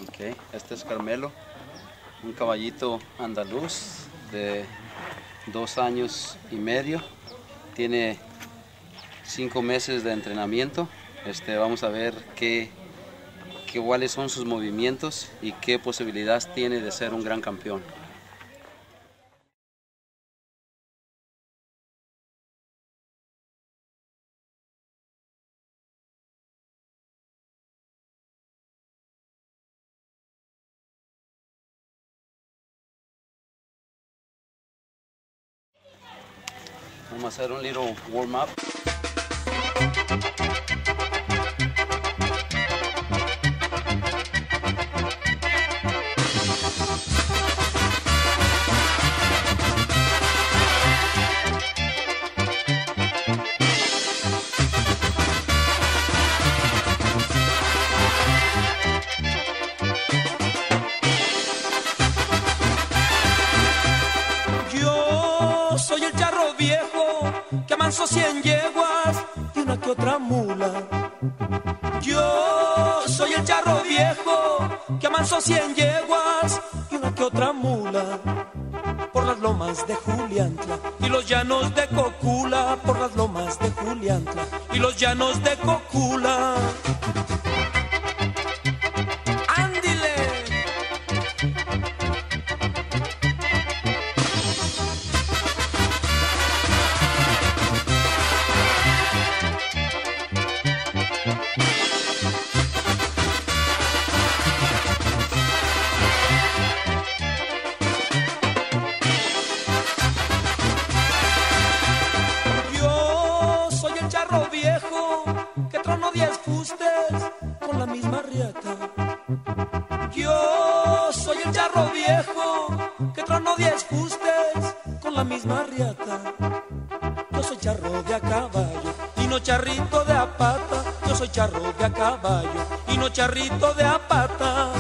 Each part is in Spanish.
Ok, este es Carmelo, un caballito andaluz de 2 años y medio. Tiene 5 meses de entrenamiento. Vamos a ver cuáles son sus movimientos y qué posibilidades tiene de ser un gran campeón. Vamos a hacer un little warm up. Soy el charro viejo que amansó 100 yeguas y una que otra mula. Yo soy el charro viejo que amansó 100 yeguas y una que otra mula. Por las lomas de Juliantla y los llanos de Cocula. Por las lomas de Juliantla y los llanos de Cocula. Viejo que tronó 10 fustes con la misma riata. Yo soy el charro viejo que tronó 10 fustes con la misma riata. Yo soy charro de a caballo y no charrito de a pata. Yo soy charro de a caballo y no charrito de a pata.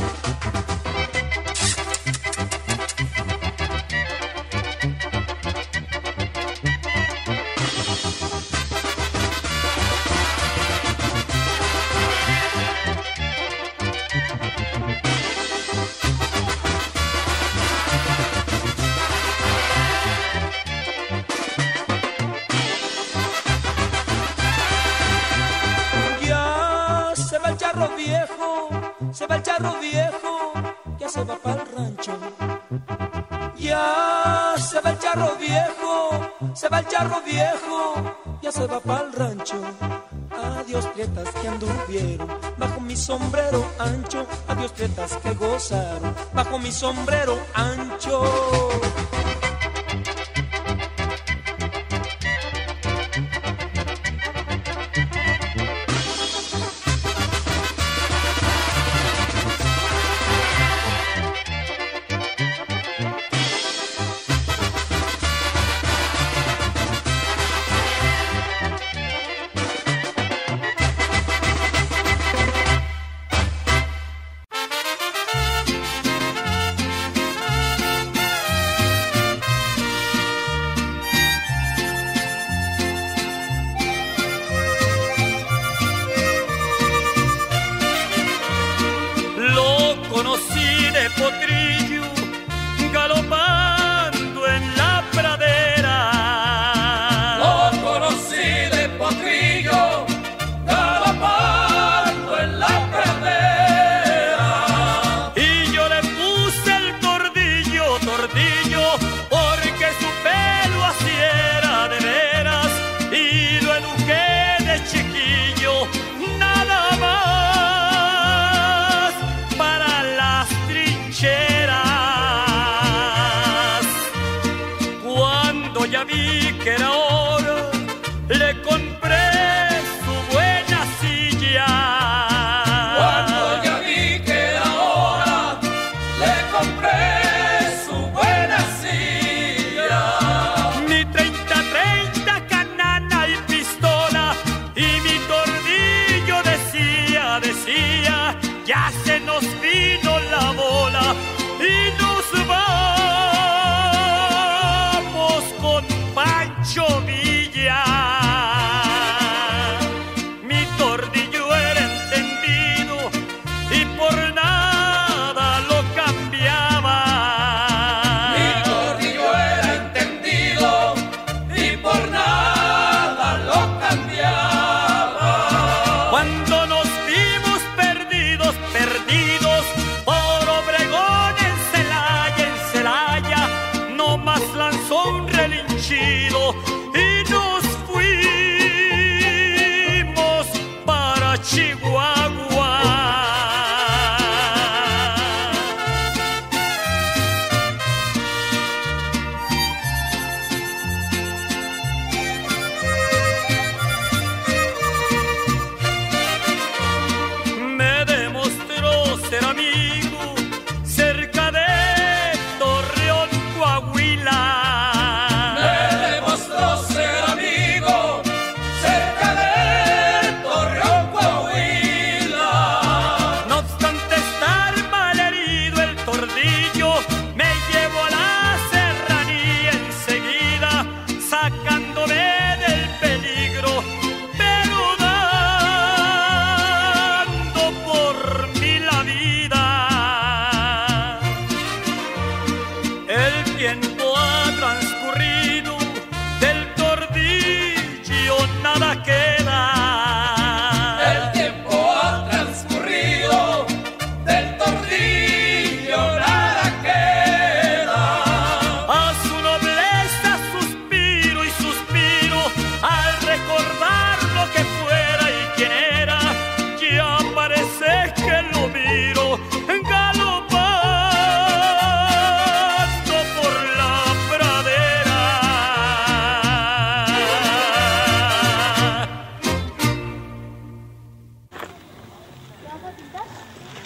Se va el charro viejo, ya se va pa'l rancho. Ya se va el charro viejo, se va el charro viejo, ya se va pa'l rancho. Adiós prietas que anduvieron bajo mi sombrero ancho. Adiós prietas que gozaron bajo mi sombrero ancho. vas a pintar?